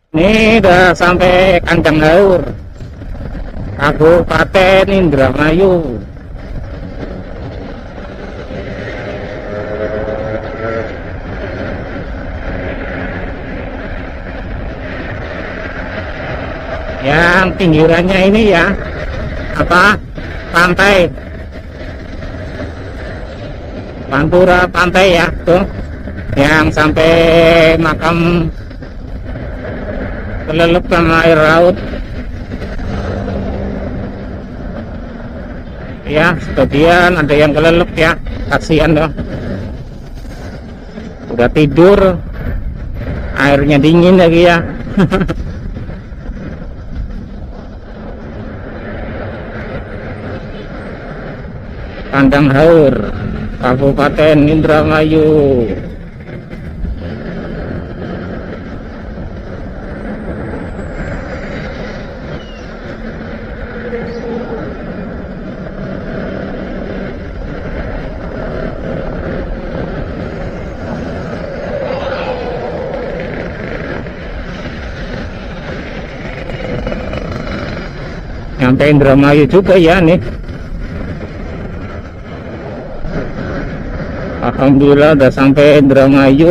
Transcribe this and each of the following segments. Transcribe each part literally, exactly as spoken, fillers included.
Ini udah sampai Kandang Haur, Kabupaten Indramayu. Yang pinggirannya ini ya, apa, pantai Pantura pantai ya tuh, yang sampai makam kelelep sama air laut ya. Sebagian ada yang kelelep ya, kasihan dong, udah tidur, airnya dingin lagi ya. Kandang Haur, Kabupaten Indramayu. Nyampe Indramayu juga ya nih. Alhamdulillah udah sampai Indramayu.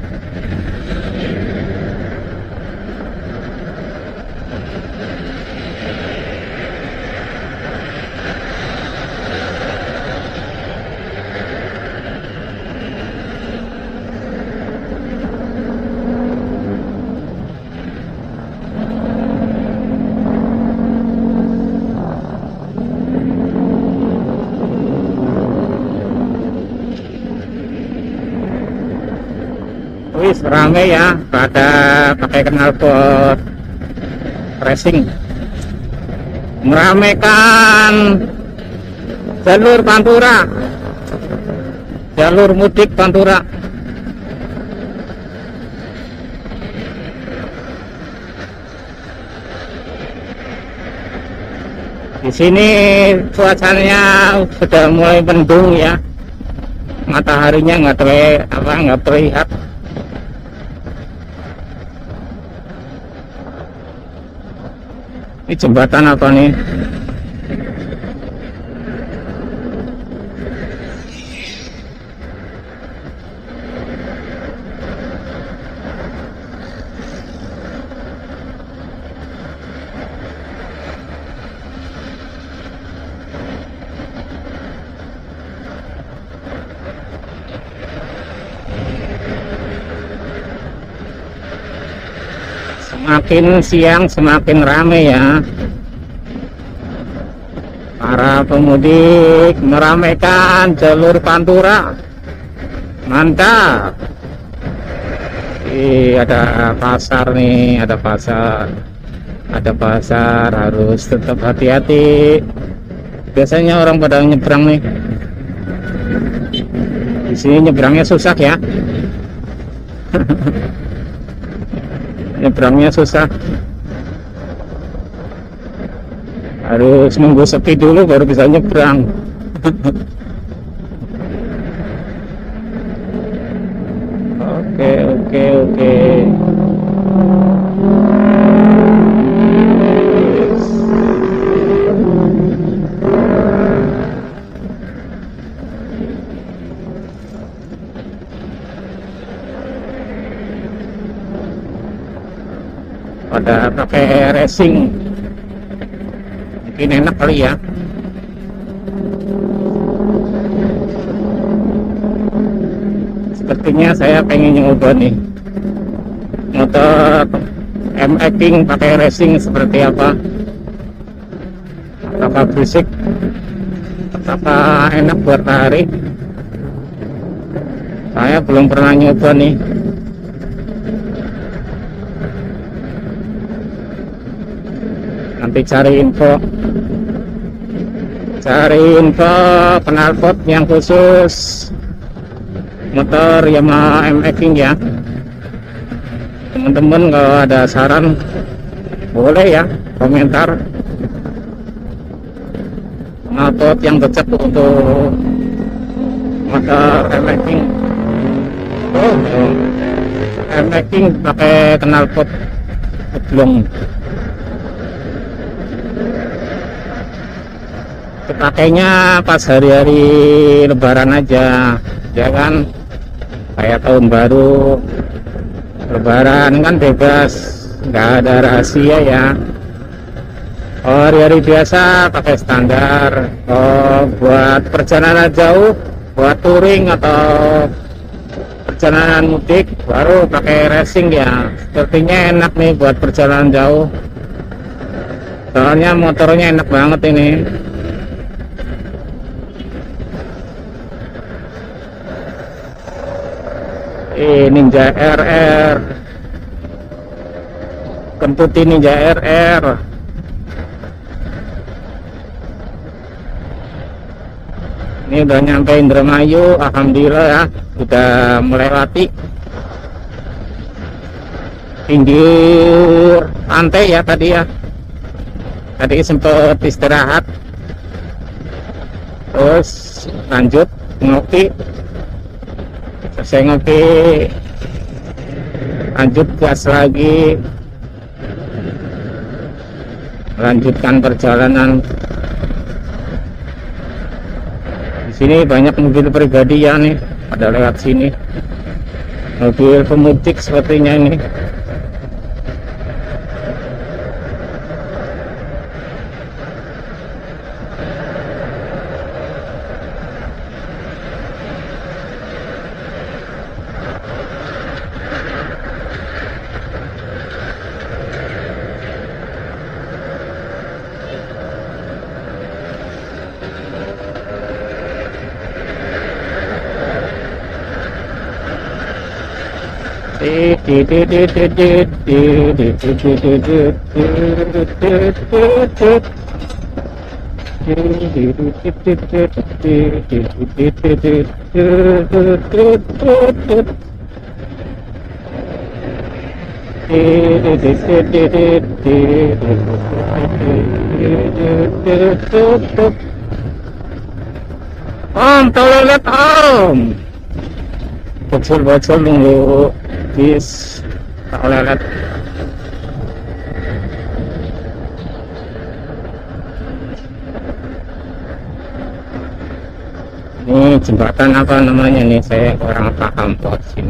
Wis rame ya, pada pakai knalpot racing, meramaikan jalur Pantura, jalur mudik Pantura. Di sini cuacanya sudah mulai mendung ya, mataharinya nggak ter apa nggak terlihat. Ini jembatan apa nih? Semakin siang semakin ramai ya. Para pemudik meramaikan jalur Pantura. Mantap. Ih, ada pasar nih, ada pasar. Ada pasar, harus tetap hati-hati. Biasanya orang pada nyebrang nih. Di sini nyebrangnya susah ya. Nyebrangnya susah, harus nunggu sepi dulu baru bisa nyebrang. Oke oke oke. Pada pakai racing, mungkin enak kali ya. Sepertinya saya pengen nyoba nih motor M-X King pakai racing seperti apa, apakah berisik, apakah enak buat lari. Saya belum pernah nyoba nih. Nanti cari info, cari info knalpot yang khusus motor Yamaha M-X King ya. Teman-teman kalau ada saran boleh ya komentar knalpot yang cocok untuk motor M-X King. Oh, M-X King pakai knalpot jeblong. Pakainya pas hari-hari lebaran aja ya kan, kayak tahun baru, lebaran kan bebas, nggak ada rahasia ya. Oh, hari-hari biasa pakai standar. Oh, buat perjalanan jauh, buat touring atau perjalanan mudik baru pakai racing ya. Sepertinya enak nih buat perjalanan jauh, soalnya motornya enak banget ini. Eh, Ninja R R, Kentuti Ninja R R. Ini udah nyampe Indramayu, alhamdulillah ya, udah melewati pinggir pantai ya tadi ya. Tadi sempat istirahat, terus lanjut ngopi. Selesai ngopi, lanjut gas lagi, lanjutkan perjalanan. Di sini banyak mobil pribadi ya nih, pada lewat sini, mobil pemudik sepertinya ini. Om, toilet om, bocor-bocor nunggu bis toilet. Ini jembatan apa namanya nih, saya kurang paham buat sini.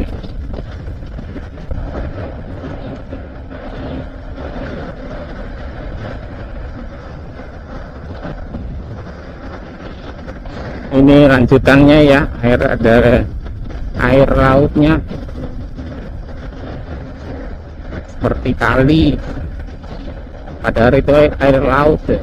Ini lanjutannya ya, air ada air lautnya seperti kali, padahal itu air laut ya.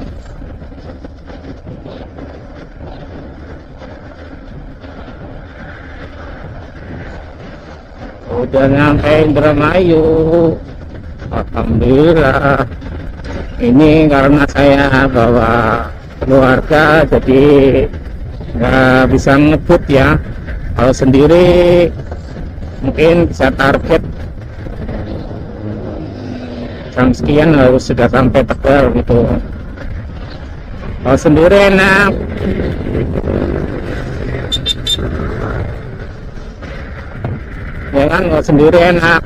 Udah nyampe Indramayu, alhamdulillah. Ini karena saya bawa keluarga jadi nggak bisa ngebut ya. Kalau sendiri mungkin bisa target jam sekian harus sudah sampai Tegal gitu. Kalau sendiri enak, ya kan, kalau sendiri enak,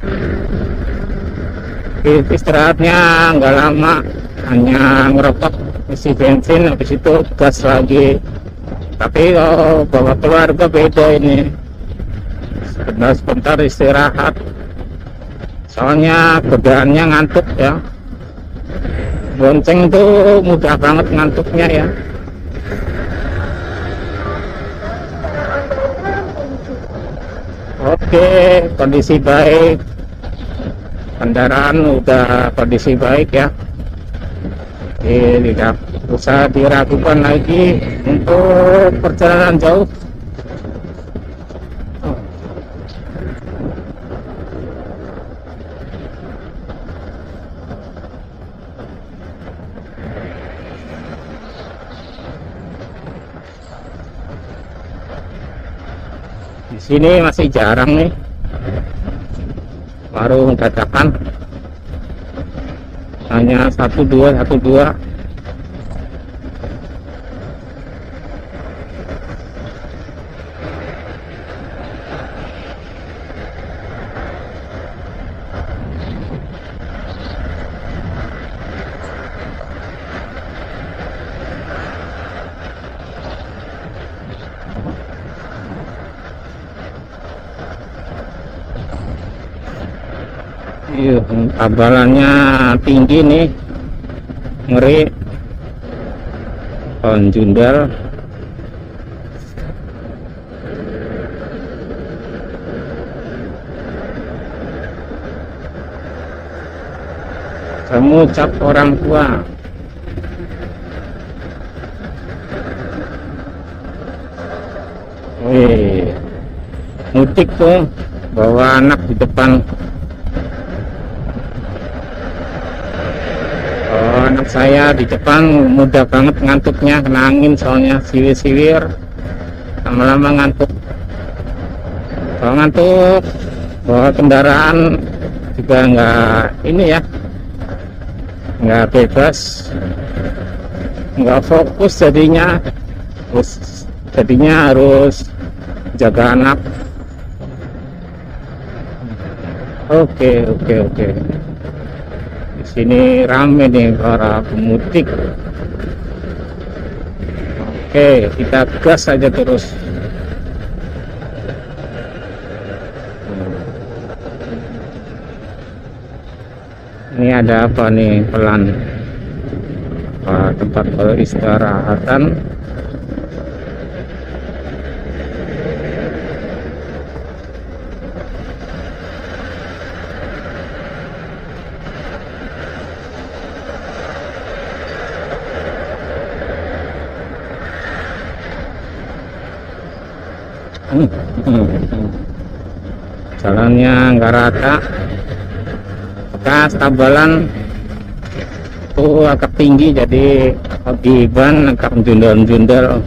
istirahatnya nggak lama, hanya ngerokok, isi bensin, habis itu gas lagi. Tapi kalau bawa keluarga beda ini, sebentar-sebentar istirahat, soalnya godaannya ngantuk ya. Bonceng itu mudah banget ngantuknya ya. Oke, kondisi baik, kendaraan udah kondisi baik ya. Jadi tidak usah diragukan lagi untuk perjalanan jauh. Di sini masih jarang nih warung dadakan, hanya satu dua satu dua. Iya, tabalannya tinggi nih, ngeri. Pohon jundal. Mengucap orang tua. Wih, mudik tuh, bawa anak di depan. Oh, anak saya di depan mudah banget ngantuknya, kena angin soalnya siwir-siwir, lama-lama ngantuk. Kalau ngantuk, bawa kendaraan juga nggak ini ya, nggak bebas, nggak fokus jadinya, terus jadinya harus jaga anak. Oke oke oke. Di sini rame nih para pemudik. Oke, kita gas saja terus. Ini ada apa nih, pelan? Wah, tempat peristirahatan. Hmm, hmm, hmm. Jalannya nggak rata, bekas tabalan tuh agak tinggi, jadi di ban agak jundal-jundal.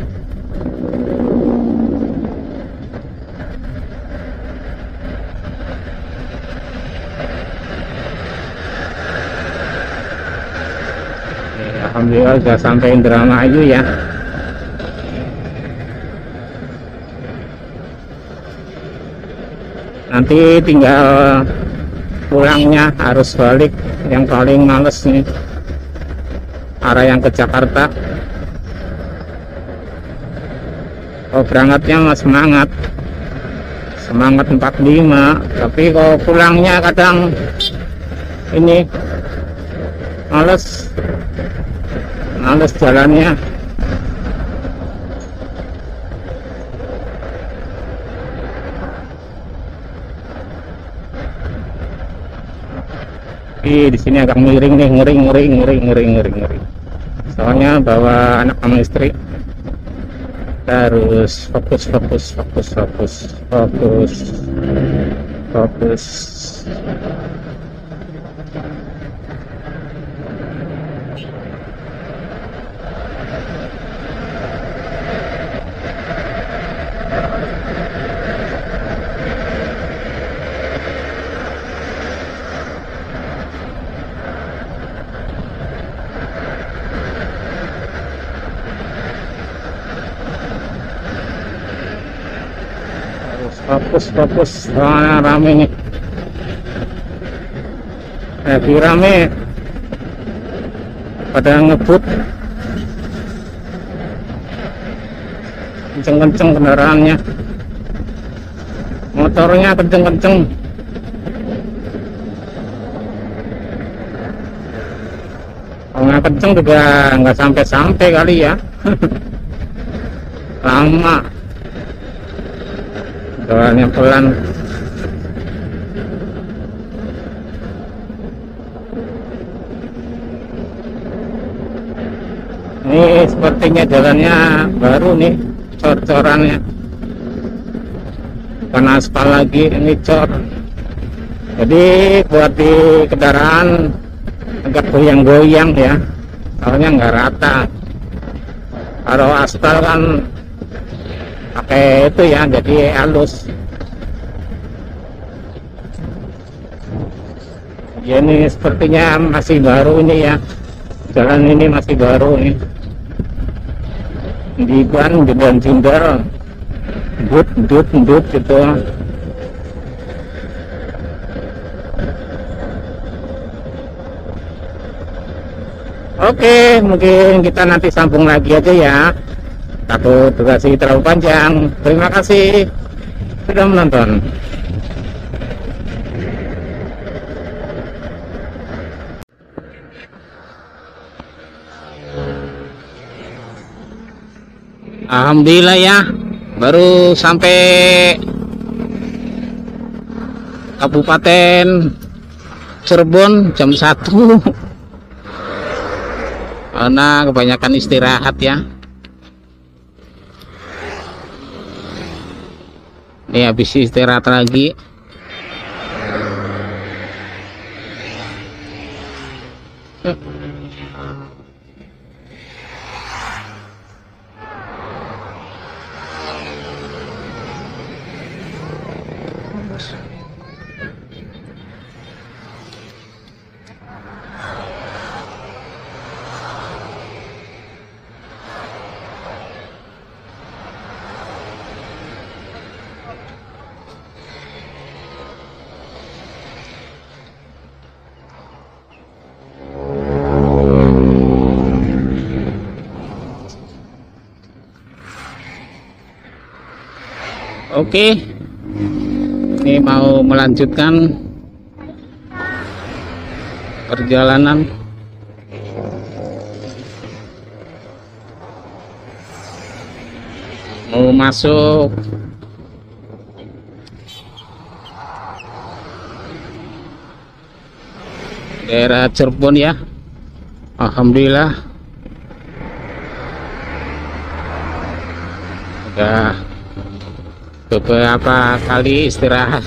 Alhamdulillah sudah sampai Indramayu ya. Nanti tinggal pulangnya harus balik, yang paling males nih arah yang ke Jakarta. Oh, berangkatnya mah semangat semangat empat puluh lima, tapi kalau pulangnya kadang ini males males jalannya. Di sini agak miring nih, ngeri ngeri ngeri ngeri ngeri ngeri. Soalnya bawa anak sama istri, kita harus fokus fokus fokus fokus fokus fokus. Fokus fokus, soalnya rame nih, lagi rame, pada ngebut, kenceng-kenceng kendaraannya, motornya kenceng-kenceng. Kalau nggak kenceng juga nggak sampai-sampai kali ya. Lama soalnya pelan. Ini sepertinya jalannya baru nih, cor-corannya, bukan aspal lagi, ini cor. Jadi buat di kendaraan agak goyang-goyang ya, soalnya nggak rata. Kalau aspal kan pakai itu ya, jadi halus. Ya, ini sepertinya masih baru ini ya, jalan ini masih baru nih, di ban jundal-jundal, dut dut dut gitu. Oke, mungkin kita nanti sambung lagi aja ya, takut durasi terlalu panjang. Terima kasih sudah menonton. Alhamdulillah ya, baru sampai Kabupaten Cirebon jam satu. Karena kebanyakan istirahat ya. Ini habis istirahat lagi. Oke, ini mau melanjutkan perjalanan. Mau masuk daerah Cirebon ya. Alhamdulillah udah beberapa kali istirahat.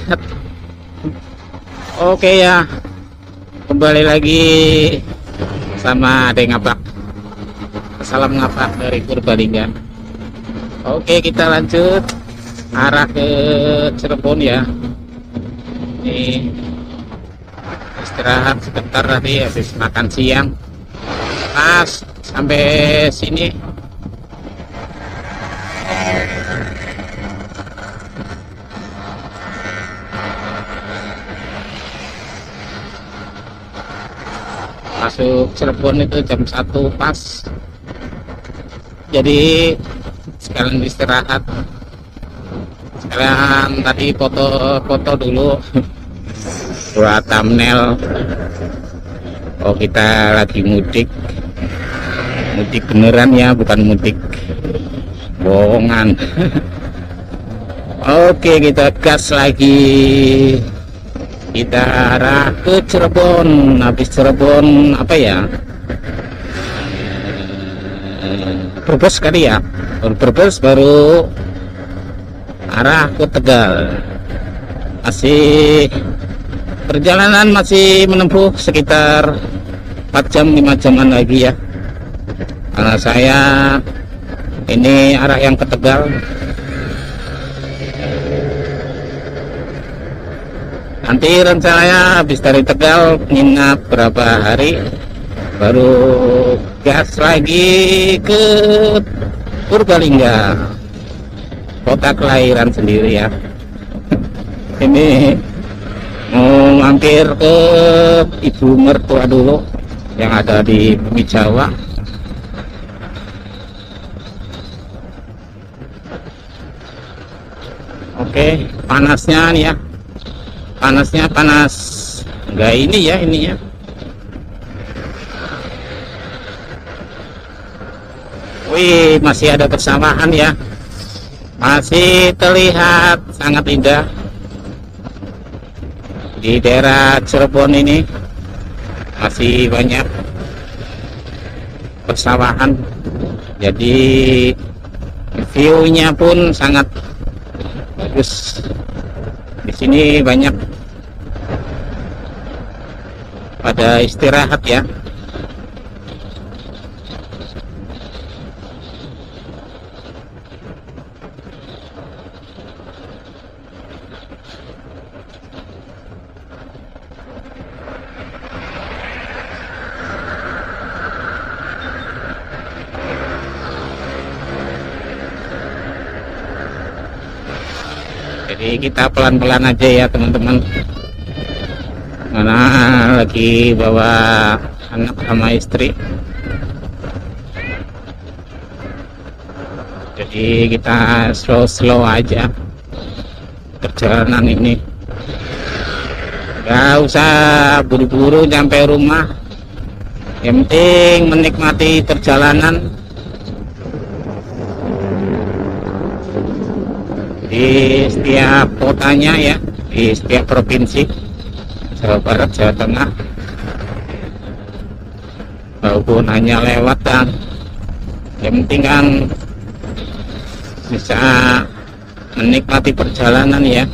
Oke ya, kembali lagi sama Ade Ngapak. Salam ngapak dari Purbalingga. Oke, kita lanjut arah ke Cirebon ya. Ini istirahat sebentar tadi habis makan siang. Pas sampai sini masuk Cirebon itu jam satu pas. Jadi sekalian istirahat, sekalian tadi foto-foto dulu buat thumbnail. Oh, kita lagi mudik, mudik beneran ya, bukan mudik bohongan. Oke, kita gas lagi. Kita arah ke Cirebon. Habis Cirebon apa ya, Brebes kali ya. Brebes baru arah ke Tegal. Masih perjalanan masih menempuh sekitar empat jam lima jaman lagi ya, karena saya ini arah yang ke Tegal. Nanti rencananya habis dari Tegal nginap berapa hari, baru gas lagi ke Purbalingga, kota kelahiran sendiri ya. Ini mau mampir ke ibu mertua dulu yang ada di Bumi Jawa. Oke, panasnya nih ya, panasnya panas enggak ini ya, ini ya. Wih, masih ada persawahan ya, masih terlihat sangat indah di daerah Cirebon ini. Masih banyak persawahan, jadi view-nya pun sangat bagus. Di sini banyak pada istirahat ya. Jadi kita pelan-pelan aja ya teman-teman, mana lagi bawa anak sama istri. Jadi kita slow-slow aja perjalanan ini, gak usah buru-buru sampai rumah, yang penting menikmati perjalanan. di setiap kotanya ya, di setiap provinsi Jawa Barat, Jawa Tengah, walaupun hanya lewat, dan yang penting kan bisa menikmati perjalanan ya.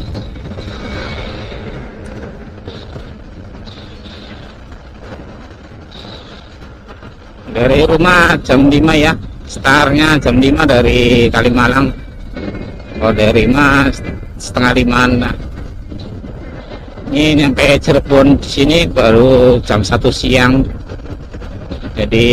Dari rumah jam lima ya, startnya jam lima dari Kalimalang. Oh, dari lima setengah lima. Nah, ini nyampe Cirebon di sini baru jam satu siang. Jadi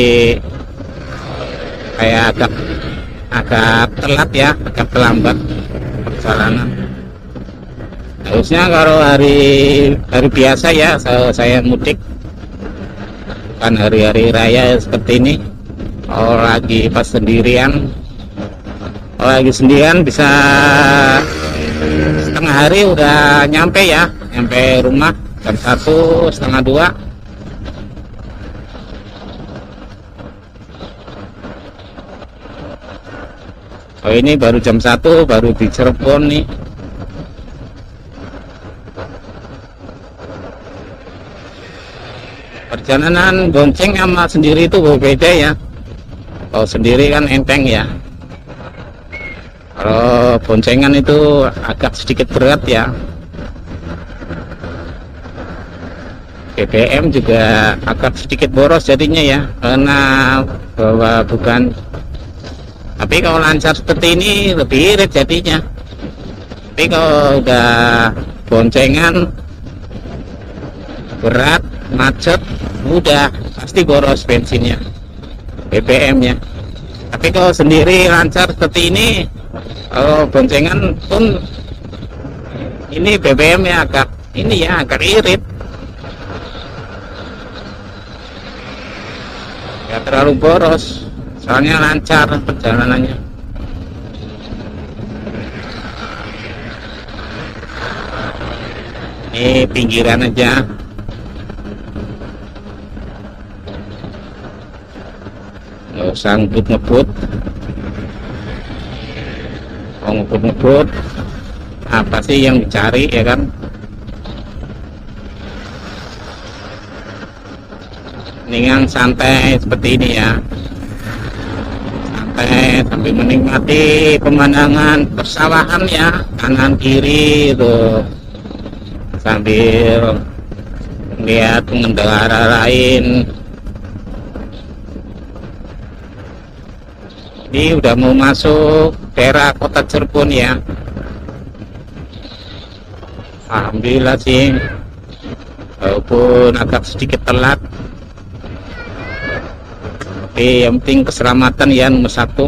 kayak agak agak telat ya, agak terlambat perjalanan. Harusnya kalau hari hari biasa ya saya, saya mudik, kan hari-hari raya seperti ini. Oh, lagi pas sendirian, oh, lagi sendirian bisa setengah hari udah nyampe ya, nyampe rumah jam satu setengah dua. Oh, ini baru jam satu, baru di Cirebon nih. Perjalanan bonceng sama sendiri itu berbeda ya. Kalau sendiri kan enteng ya. Kalau boncengan itu agak sedikit berat ya. B B M juga agak sedikit boros jadinya ya, karena bawa bukan. Tapi kalau lancar seperti ini lebih irit jadinya. Tapi kalau udah boncengan berat, macet, udah pasti boros bensinnya, B B M-nya. Tapi kalau sendiri lancar seperti ini, kalau boncengan pun ini B B M-nya agak ini ya, agak irit. Ya terlalu boros, soalnya lancar perjalanannya. Ini pinggiran aja. Nggak usah ngebut-ngebut. Mau ngebut-ngebut, apa sih yang dicari ya kan? Mendingan santai seperti ini ya, santai sambil menikmati pemandangan persawahan ya, kanan kiri itu, sambil melihat pengendara lain. Ini udah mau masuk daerah kota Cirebon ya. Alhamdulillah sih, walaupun agak sedikit telat, tapi yang penting keselamatan ya nomor satu.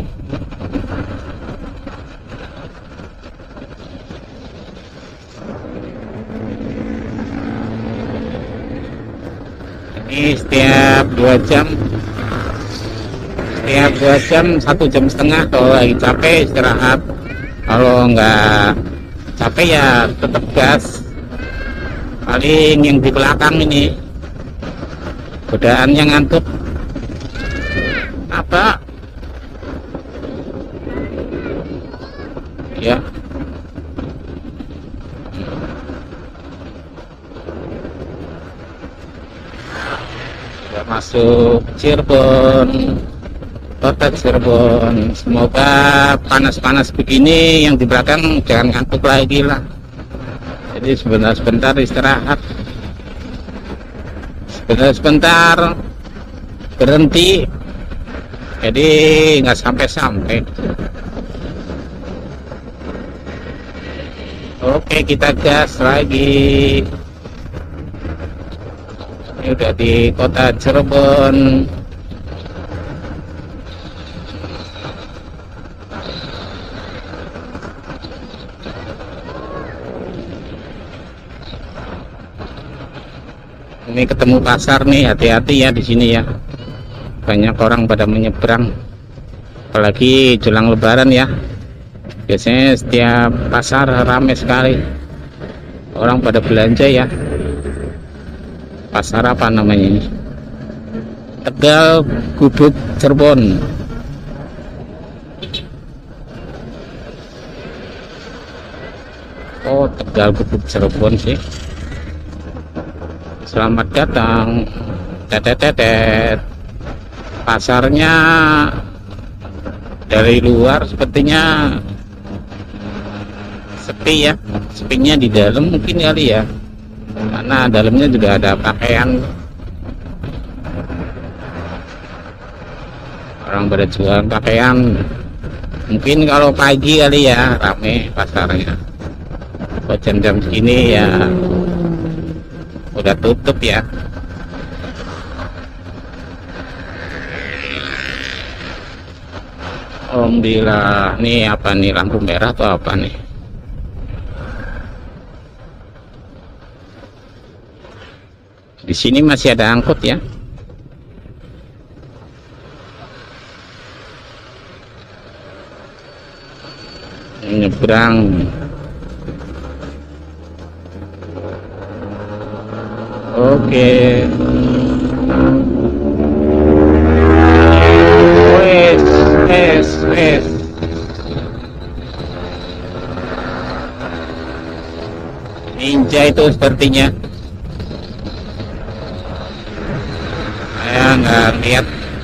Ini setiap dua jam, setiap dua jam satu jam setengah kalau lagi capek istirahat. Kalau nggak capek ya tetap gas. Paling yang di belakang ini godaannya ngantuk. Apa ya, udah masuk Cirebon, kota Cirebon. Semoga panas-panas begini yang di belakang jangan ngantuk lagi lah. Jadi sebentar-sebentar istirahat, sebentar-sebentar berhenti, jadi nggak sampai-sampai. Oke, kita gas lagi. Ini udah di kota Cirebon. Ini ketemu pasar nih, hati-hati ya di sini ya. Banyak orang pada menyeberang, apalagi jelang Lebaran ya. Biasanya setiap pasar ramai sekali, orang pada belanja ya. Pasar apa namanya ini? Tegal Gubuk Cirebon. Tegal Gubuk Cirebon sih. Selamat datang. Tetetetet. Pasarnya dari luar sepertinya sepi ya. Sepinya di dalam mungkin kali ya, karena dalamnya juga ada pakaian. Orang pada jual pakaian. Mungkin kalau pagi kali ya rame pasarnya. Kalau jam-jam segini ya udah tutup ya. Alhamdulillah. Nih apa nih, lampu merah atau apa nih? Di sini masih ada angkot ya. Nyebrang. Oke. Wes, wes, wes. Ninja itu sepertinya. Saya nggak lihat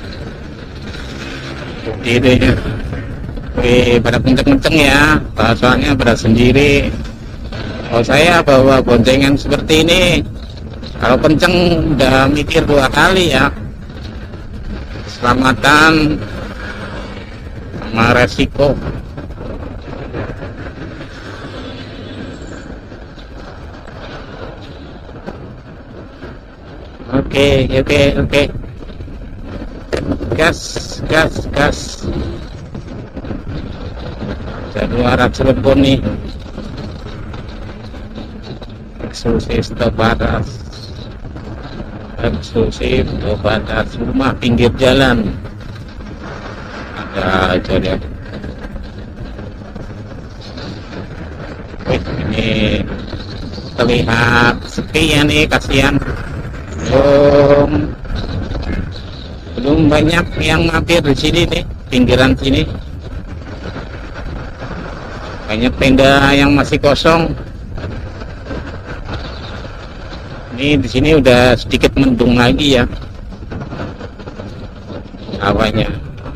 videonya. Wih, pada kenceng-kenceng ya, bahasanya pada sendiri. Kalau saya bawa boncengan seperti ini, kalau kenceng udah mikir dua kali ya, keselamatan sama resiko. Oke, oke, oke. Gas, gas, gas. Dari arah Cirebon nih, eksklusif Tobatas, eksklusif Tobatas, rumah pinggir jalan. Ada aja dia. Wih, ini terlihat sepi ya nih, kasihan. Belum, belum banyak yang mampir di sini nih, pinggiran sini. Banyak tenda yang masih kosong. Ini di sini udah sedikit mendung lagi ya awalnya.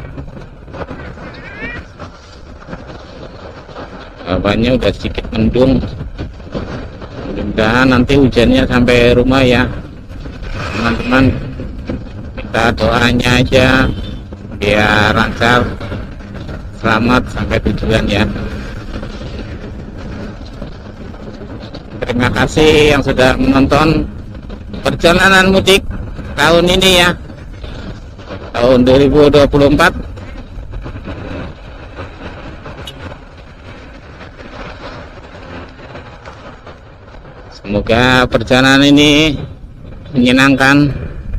Awalnya udah sedikit mendung. Mudah-mudahan nanti hujannya sampai rumah ya, teman-teman. Kita doanya aja biar lancar, selamat sampai tujuan ya. Terima kasih yang sudah menonton perjalanan mudik tahun ini ya, tahun dua ribu dua puluh empat. Semoga perjalanan ini menyenangkan.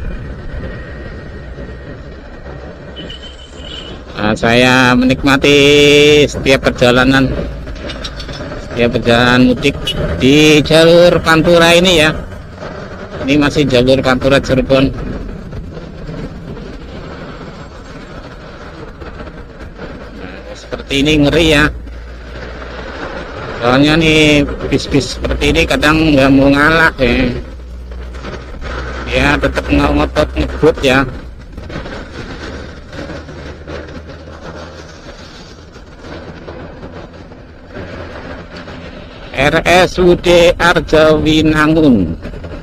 Nah, saya menikmati setiap perjalanan ya, perjalanan mudik di jalur Pantura ini ya. Ini masih jalur Pantura Cirebon. Nah, seperti ini ngeri ya. Soalnya nih bis-bis seperti ini kadang nggak mau ngalah ya. Ya tetap ngotot ngebut ya. R S U D Arjawinangun.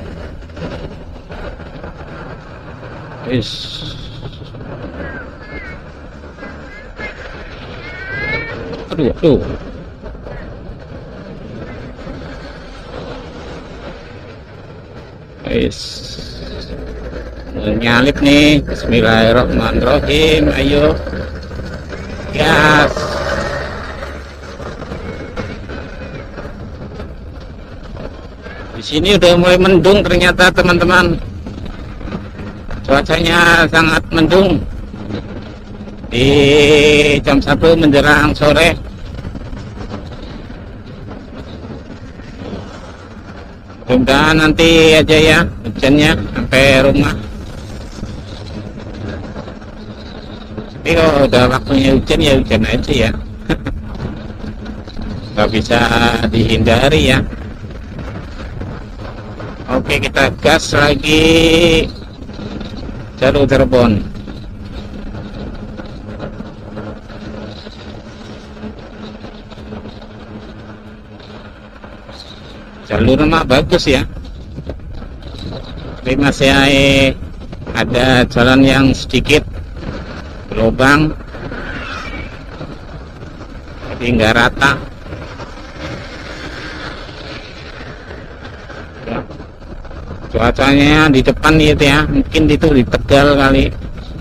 Is aduh, aduh. Is nyalip nih. Bismillahirrahmanirrahim. Ayo gas. Di sini udah mulai mendung ternyata teman-teman. Cuacanya sangat mendung di jam satu menjelang sore. Mudah-mudahan nanti aja ya hujannya sampai rumah. Tapi kalau udah waktunya hujan ya hujan aja ya. nggak bisa dihindari ya. Oke, kita gas lagi jalur Cirebon. Jalur mah bagus ya, tapi masih ada jalan yang sedikit berlubang, jadi nggak rata. Cuacanya di depan gitu ya, mungkin itu di Tegal kali.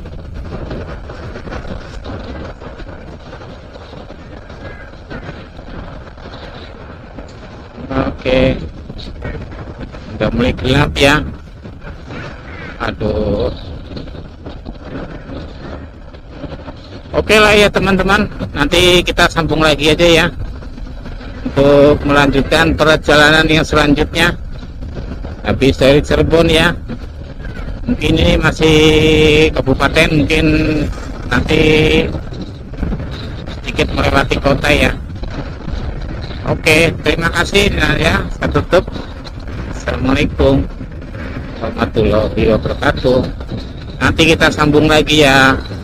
Oke, udah mulai gelap ya. Aduh. Oke lah ya teman-teman, nanti kita sambung lagi aja ya untuk melanjutkan perjalanan yang selanjutnya. Habis dari Cirebon ya, mungkin ini masih kabupaten, mungkin nanti sedikit melewati kota ya. Oke, terima kasih ya, saya tutup. Assalamualaikum warahmatullahi wabarakatuh. Nanti kita sambung lagi ya.